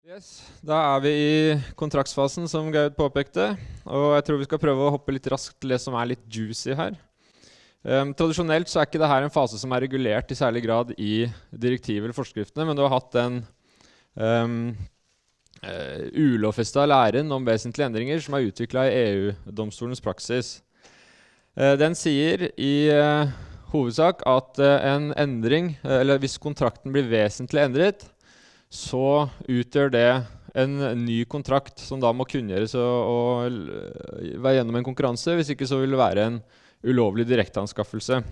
Yes, da er vi i kontraktsfasen som Gaud påpekte, og jeg tror vi skal prøve å hoppe litt raskt til det som er litt juicy her. Tradisjonelt så er ikke dette en fase som er regulert i særlig grad i direktiver eller forskriftene, men du har hatt den ulovfestede læren om vesentlige endringer som er utviklet i EU-domstolens praksis. Den sier i hovedsak at en endring, eller hvis kontrakten blir vesentlig endret, så utgjør det en ny kontrakt som da må kunngjøres og være gjennom en konkurranse. Hvis ikke så vil det være en ulovlig direkteanskaffelse.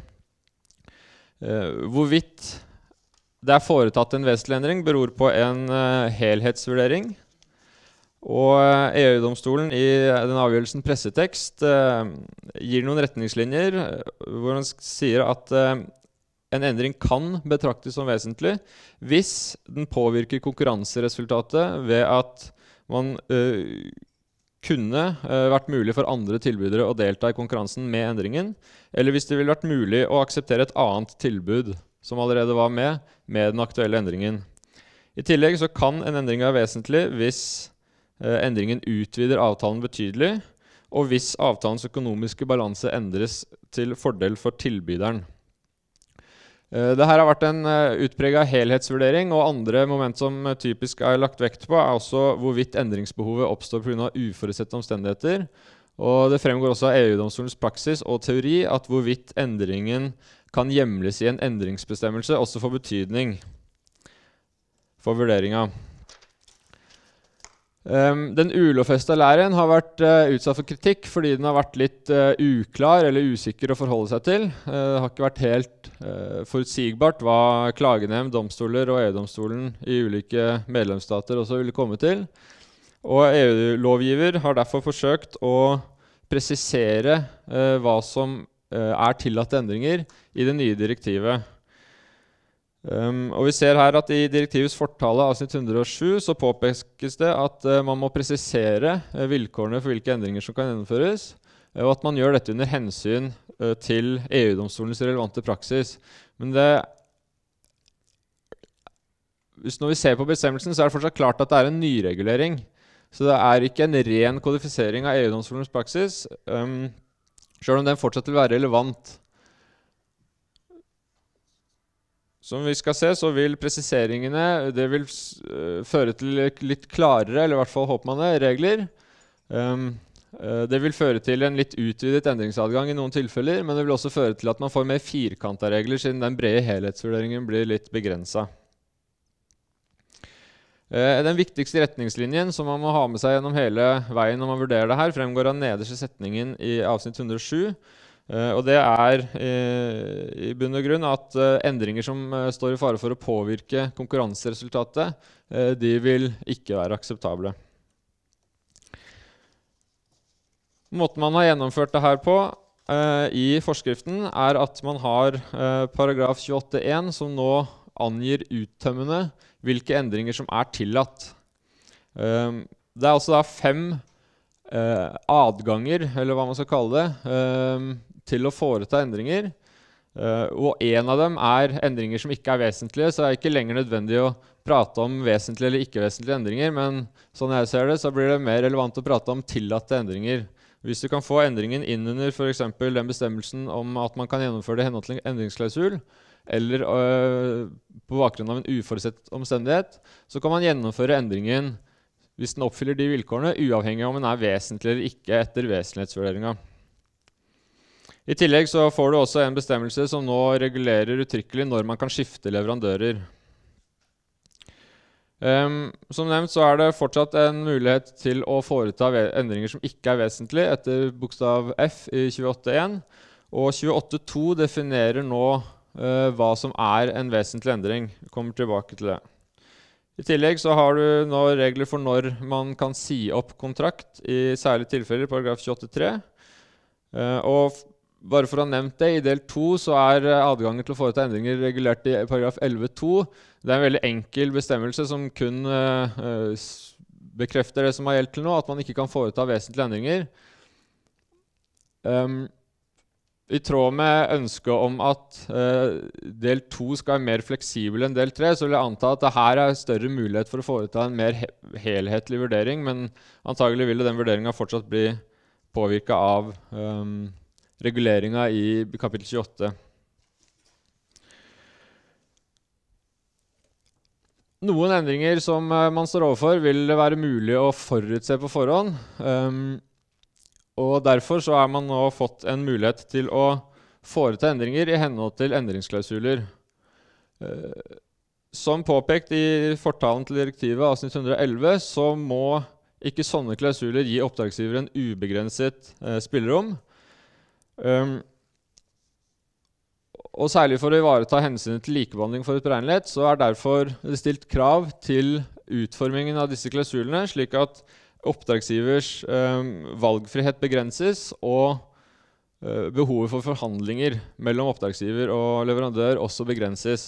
Hvorvidt det er foretatt en vesentlig endring beror på en helhetsvurdering. Og EU-domstolen i den avgjørelsen pressetekst gir noen retningslinjer hvor den sier at en endring kan betraktes som vesentlig hvis den påvirker konkurranseresultatet ved at man kunne vært mulig for andre tilbydere å delta i konkurransen med endringen, eller hvis det ville vært mulig å akseptere et annet tilbud som allerede var med den aktuelle endringen. I tillegg så kan en endring være vesentlig hvis endringen utvider avtalen betydelig, og hvis avtalens økonomiske balanse endres til fordel for tilbyderen. Dette har vært en utpreget helhetsvurdering, og andre moment som typisk er lagt vekt på er også hvorvidt endringsbehovet oppstår på grunn av uforutsette omstendigheter. Og det fremgår også av EU-domstolens praksis og teori at hvorvidt endringen kan hjemles i en endringsbestemmelse også får betydning for vurderingen. Den ulovfestede læren har vært utsatt for kritikk fordi den har vært litt uklar eller usikker å forholde seg til. Det har ikke vært helt forutsigbart hva klagenemnd, domstoler og EU-domstolen i ulike medlemsstater også ville komme til. Og EU-lovgiver har derfor forsøkt å presisere hva som er tillatte endringer i det nye direktivet. Og vi ser her at i direktivets fortale avsnitt 107 så påpekes det at man må presisere vilkårene for hvilke endringer som kan gjennomføres, og at man gjør dette under hensyn til EU-domstolens relevante praksis. Men når vi ser på bestemmelsen, så er det fortsatt klart at det er en nyregulering. Så det er ikke en ren kodifisering av EU-domstolens praksis, selv om den fortsatt vil være relevant. Som vi skal se, så vil presiseringene det vil føre til litt klarere, eller i hvert fall håper man det, regler. Det vil føre til en litt utvidet endringsadgang i noen tilfeller, men det vil også føre til at man får mer firkantet regler, siden den brede helhetsvurderingen blir litt begrenset. Den viktigste retningslinjen som man må ha med seg gjennom hele veien når man vurderer det her, fremgår av nederste setningen i avsnitt 107, og det er i bunn og grunn at endringer som står i fare for å påvirke konkurranseresultatet, de vil ikke være akseptable. Måten man har gjennomført det her på i forskriften er at man har paragraf 28.1 som nå angir uttømmende hvilke endringer som er tillatt. Det er altså da 5 adganger, eller hva man skal kalle det, til å foreta endringer, og en av dem er endringer som ikke er vesentlige, så det er ikke lenger nødvendig å prate om vesentlige eller ikke-vesentlige endringer, men sånn jeg ser det, så blir det mer relevant å prate om tillatte endringer. Hvis du kan få endringen inn under for eksempel den bestemmelsen om at man kan gjennomføre det i henhold til en endringsklausul, eller på bakgrunn av en uforutsett omstendighet, så kan man gjennomføre endringen hvis den oppfyller de vilkårene, uavhengig av om den er vesentlig eller ikke etter vesentlighetsvurderingen. I tillegg så får du også en bestemmelse som nå regulerer uttrykkelig når man kan skifte leverandører. Som nevnt så er det fortsatt en mulighet til å foreta endringer som ikke er vesentlige etter bokstav F i 28.1, og 28.2 definerer nå hva som er en vesentlig endring. Vi kommer tilbake til det. I tillegg så har du nå regler for når man kan si opp kontrakt i særlige tilfeller, paragraf 28.3. Og bare for å ha nevnt det, i del 2 så er adgangen til å foreta endringer regulert i paragraf 11.2. Det er en veldig enkel bestemmelse som kun bekrefter det som har gjeldt til nå, at man ikke kan foreta vesentlige endringer. I tråd med ønsket om at del 2 skal være mer fleksibel enn del 3, så vil jeg anta at det her er større mulighet for å foreta en mer helhetlig vurdering, men antagelig vil den vurderingen fortsatt bli påvirket av reguleringen i kapittel 28. Noen endringer som man står overfor vil det være mulig å forutse på forhånd, og derfor så har man nå fått en mulighet til å foreta endringer i henhold til endringsklausuler. Som påpekt i fortalen til direktivet avsnitt 111, så må ikke sånne klausuler gi oppdragsgiver en ubegrenset spillerom. Og særlig for å ivareta hensynet til likebehandling for utberegnelighet, så er derfor det stilt krav til utformingen av disse klausulene, slik at oppdragsgivers valgfrihet begrenses, og behovet for forhandlinger mellom oppdragsgiver og leverandør også begrenses.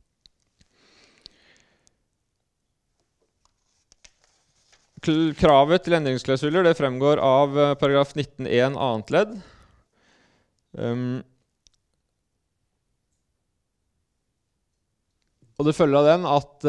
Kravet til endringsklausuler det fremgår av paragraf 19.1 annet ledd. Og det følger av den at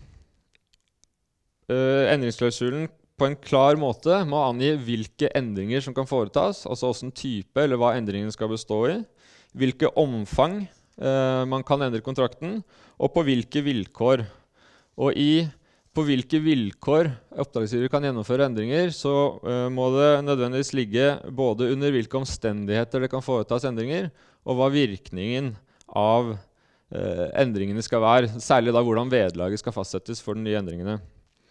endringsklausulen på en klar måte må angi hvilke endringer som kan foretas, altså hvilken type eller hva endringen skal bestå i, hvilke omfang man kan endre kontrakten, og på hvilke vilkår. Og på hvilke vilkår oppdragsgiver kan gjennomføre endringer, så må det nødvendigvis ligge både under hvilke omstendigheter det kan foretas endringer, og hva virkningen av endringene skal være, særlig da hvordan vederlaget skal fastsettes for de nye endringene.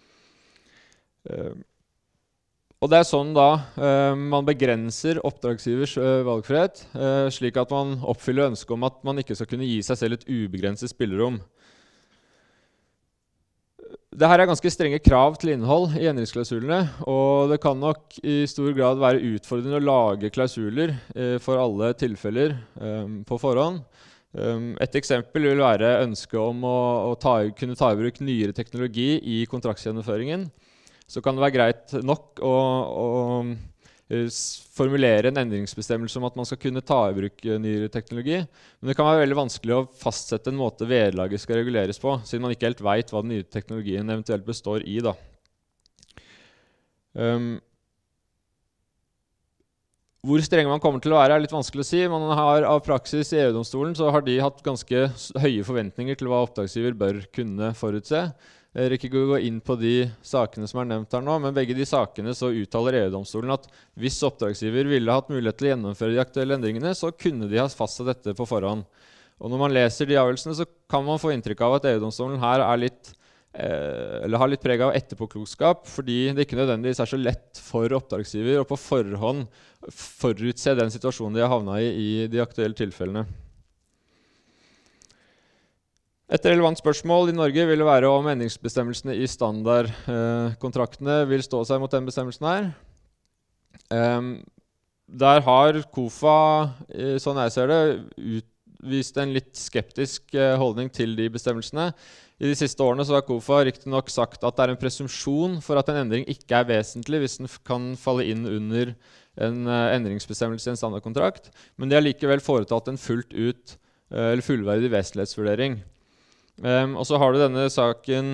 Og det er sånn da man begrenser oppdragsgivers valgfrihet, slik at man oppfyller ønsket om at man ikke skal kunne gi seg selv et ubegrenset spillerom. Dette er ganske strenge krav til innhold i endringsklausulene, og det kan nok i stor grad være utfordrende å lage klausuler for alle tilfeller på forhånd. Et eksempel vil være ønsket om å kunne ta i bruk nyere teknologi i kontraktsgjennomføringen. Så kan det være greit nok å formulere en endringsbestemmelse om at man skal kunne ta i bruk nyere teknologi, men det kan være veldig vanskelig å fastsette en måte vederlaget skal reguleres på, siden man ikke helt vet hva den nye teknologien eventuelt består i da. Hvor strenge man kommer til å være er litt vanskelig å si. Man har av praksis i EU-domstolen så har de hatt ganske høye forventninger til hva oppdragsgiver bør kunne forutse. Jeg vil ikke gå inn på de sakene som er nevnt her nå, men begge de sakene så uttaler EU-domstolen at hvis oppdragsgiver ville hatt mulighet til å gjennomføre de aktuelle endringene, så kunne de ha fastsatt dette på forhånd. Og når man leser de avgjørelsene, så kan man få inntrykk av at EU-domstolen her er har litt preg av etterpåklokskap, fordi det ikke nødvendigvis er så lett for oppdragsgiver å på forhånd forutse den situasjonen de har havnet i de aktuelle tilfellene. Et relevant spørsmål i Norge vil være om endringsbestemmelsene i standardkontraktene vil stå seg mot den bestemmelsen her. Der har KOFA, sånn jeg ser det, utvist en litt skeptisk holdning til de bestemmelsene. I de siste årene så har KOFA riktig nok sagt at det er en presumpsjon for at en endring ikke er vesentlig hvis den kan falle inn under en endringsbestemmelse i en standardkontrakt, men de har likevel foretatt en fullverdig vesentlighetsvurdering. Og så har du denne saken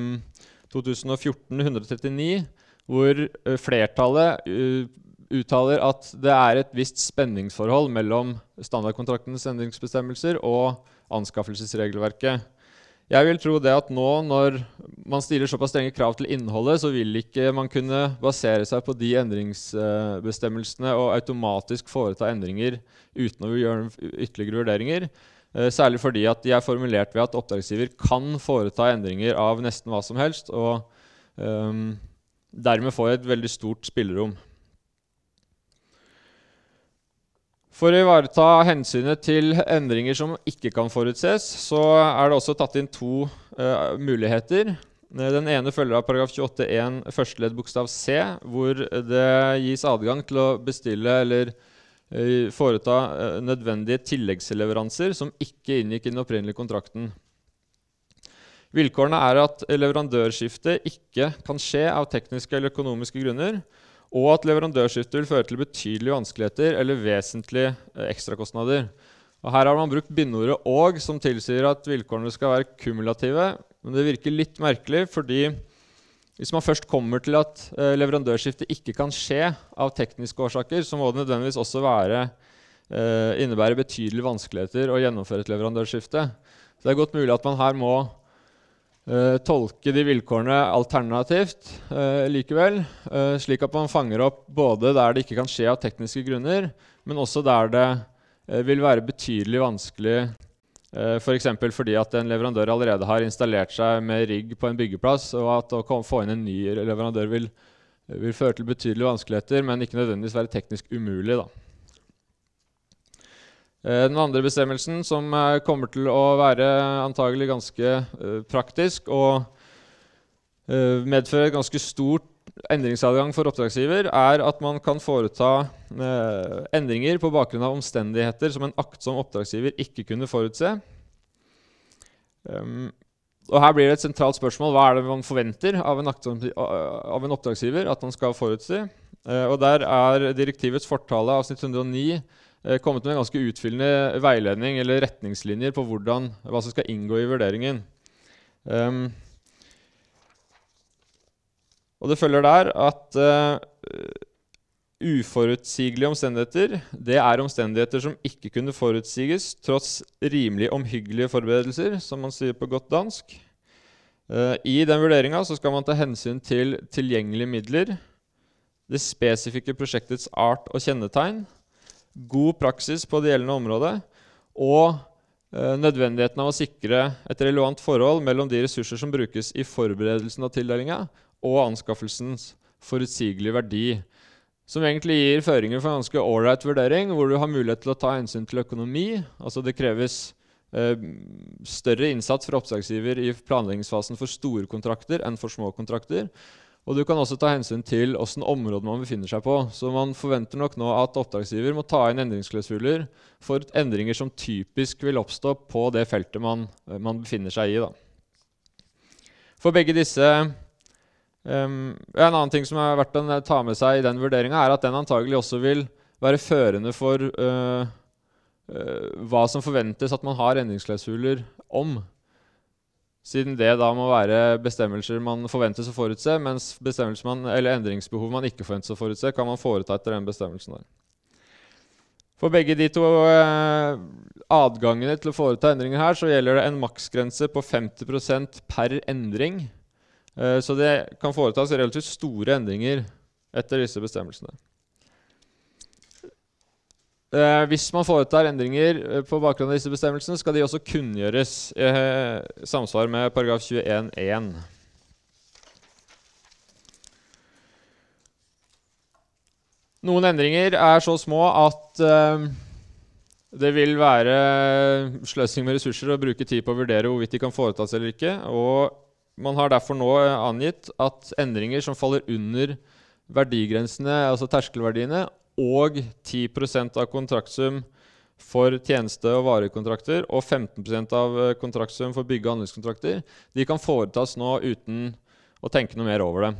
2014-139, hvor flertallet uttaler at det er et visst spenningsforhold mellom standardkontraktens endringsbestemmelser og anskaffelsesregelverket. Jeg vil tro det at nå, når man stiller såpass strenge krav til innholdet, så vil ikke man kunne basere seg på de endringsbestemmelsene og automatisk foreta endringer uten å gjøre ytterligere vurderinger. Særlig fordi at de er formulert ved at oppdragsgiver kan foreta endringer av nesten hva som helst, og dermed får et veldig stort spillerom. For å ivareta hensynet til endringer som ikke kan forutses, så er det også tatt inn to muligheter. Den ene følger av paragraf 28.1 første ledd bokstav C, hvor det gis adgang til å bestille eller foreta nødvendige tilleggsleveranser som ikke inngikk i den opprinnelige kontrakten. Vilkårene er at leverandørskifte ikke kan skje av tekniske eller økonomiske grunner, og at leverandørskifte vil føre til betydelige vanskeligheter eller vesentlige ekstrakostnader. Og her har man brukt bindordet «og», som tilsier at vilkårene skal være kumulative, men det virker litt merkelig, fordi hvis man først kommer til at leverandørskifte ikke kan skje av tekniske årsaker, så må det nødvendigvis også innebære betydelige vanskeligheter å gjennomføre et leverandørskifte. Så det er godt mulig at man her må tolke de vilkårene alternativt likevel, slik at man fanger opp både der det ikke kan skje av tekniske grunner, men også der det vil være betydelig vanskelig, for eksempel fordi at en leverandør allerede har installert seg med rigg på en byggeplass, og at å få inn en ny leverandør vil føre til betydelige vanskeligheter, men ikke nødvendigvis være teknisk umulig da. Den andre bestemmelsen, som kommer til å være antagelig ganske praktisk og medfører ganske stort endringsadgang for oppdragsgiver, er at man kan foreta endringer på bakgrunn av omstendigheter som en aktsom oppdragsgiver ikke kunne forutse. Og her blir det et sentralt spørsmål: hva er det man forventer av en oppdragsgiver at man skal forutse? Og der er direktivets fortale, avsnitt 109, kommet med en ganske utfyllende veiledning eller retningslinjer på hva som skal inngå i vurderingen. Og det følger der at uforutsigelige omstendigheter, det er omstendigheter som ikke kunne forutsiges tross rimelig omhyggelige forberedelser, som man sier på godt dansk. I den vurderingen så skal man ta hensyn til tilgjengelige midler, det spesifikke prosjektets art og kjennetegn, god praksis på det gjeldende området, og nødvendigheten av å sikre et relevant forhold mellom de ressurser som brukes i forberedelsen av tildelingen, og anskaffelsens forutsigelige verdi, som egentlig gir føringer for en ganske ålreit vurdering, hvor du har mulighet til å ta hensyn til økonomi. Altså det kreves større innsats fra oppdragsgiver i planleggingsfasen for store kontrakter enn for små kontrakter. Og du kan også ta hensyn til hvordan området man befinner seg på. Så man forventer nok nå at oppdragsgiver må ta inn endringsklausuler for endringer som typisk vil oppstå på det feltet man befinner seg i da. For begge disse en annen ting som er verdt å ta med seg i den vurderingen, er at den antagelig også vil være førende for hva som forventes at man har endringsklausuler om. Siden det da må være bestemmelser man forventes å forutse, mens eller endringsbehov man ikke forventes å forutse, kan man foreta etter den bestemmelsen der. For begge de to adgangene til å foreta endringer her, så gjelder det en maksgrense på 50% per endring. Så det kan foretas relativt store endringer etter disse bestemmelsene. Hvis man foretar endringer på bakgrunn av disse bestemmelsene, skal de også kunngjøres i samsvar med paragraf 21.1. Noen endringer er så små at det vil være sløsing med ressurser å bruke tid på å vurdere hvorvidt de kan foretas eller ikke, og man har derfor nå angitt at endringer som faller under verdigrensene, altså terskelverdiene, og 10% av kontraktsum for tjeneste- og varekontrakter, og 15% av kontraktsum for bygge- og anleggskontrakter, de kan foretas nå uten å tenke noe mer over det.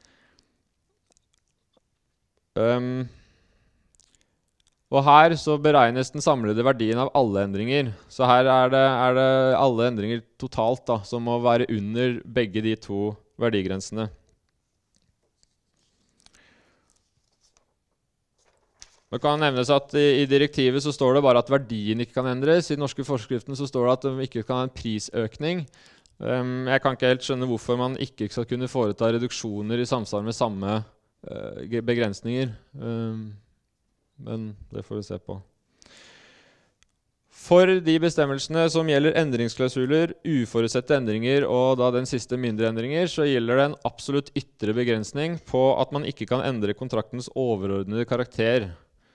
Og her så beregnes den samlede verdien av alle endringer. Så her er det alle endringer totalt da, som må være under begge de to verdigrensene. Det kan nevnes at i direktivet så står det bare at verdien ikke kan endres. I den norske forskriften så står det at de ikke kan ha en prisøkning. Jeg kan ikke helt skjønne hvorfor man ikke skal kunne foreta reduksjoner i samsvar med samme begrensninger. Men det får vi se på. For de bestemmelsene som gjelder endringsklausuler, uforutsette endringer og da den siste mindre endringer, så gjelder det en absolutt ytre begrensning på at man ikke kan endre kontraktens overordnede karakter.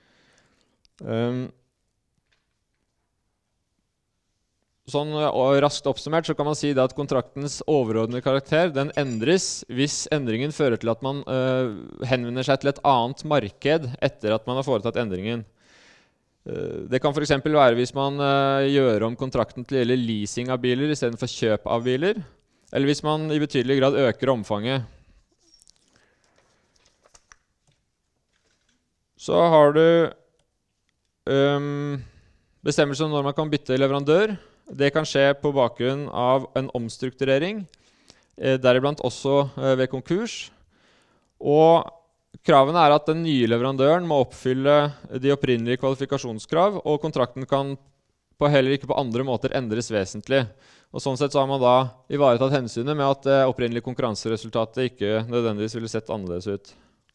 Sånn raskt oppsummert så kan man si at kontraktens overordnede karakter den endres hvis endringen fører til at man henvender seg til et annet marked etter at man har foretatt endringen. Det kan for eksempel være hvis man gjør om kontrakten til å gjelde leasing av biler i stedet for kjøp av biler, eller hvis man i betydelig grad øker omfanget. Så har du bestemmelser om når man kan bytte leverandør. Det kan skje på bakgrunn av en omstrukturering, deriblant også ved konkurs. Og kravene er at den nye leverandøren må oppfylle de opprinnelige kvalifikasjonskrav, og kontrakten kan heller ikke på andre måter endres vesentlig. Og sånn sett så har man da ivaretatt hensynet med at det opprinnelige konkurranseresultatet ikke nødvendigvis ville sett annerledes ut.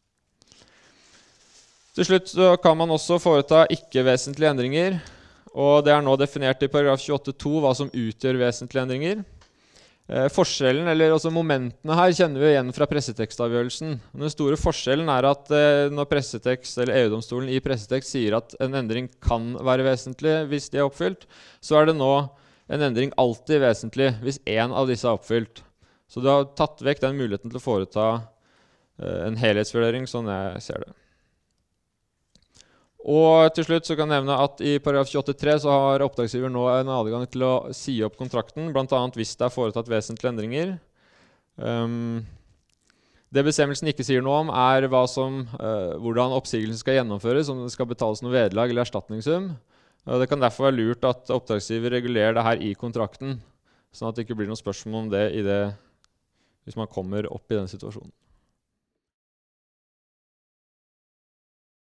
Til slutt så kan man også foreta ikke-vesentlige endringer, og det er nå definert i paragraf 28.2 hva som utgjør vesentlige endringer. Forskjellen, eller også momentene her, kjenner vi igjen fra pressetekstavgjørelsen. Den store forskjellen er at når pressetekst, eller EU-domstolen i pressetekst sier at en endring kan være vesentlig hvis de er oppfylt, så er det nå en endring alltid vesentlig hvis en av disse er oppfylt. Så du har tatt vekk den muligheten til å foreta en helhetsvurdering, sånn jeg ser det. Og til slutt så kan jeg nevne at i paragraf 28.3 så har oppdragsgiver nå en adgang til å si opp kontrakten, blant annet hvis det er foretatt vesentlige endringer. Det bestemmelsen ikke sier noe om er hvordan oppsigelsen skal gjennomføres, om det skal betales noe vederlag eller erstatningssum. Og det kan derfor være lurt at oppdragsgiver regulerer det her i kontrakten, sånn at det ikke blir noe spørsmål om det hvis man kommer opp i den situasjonen.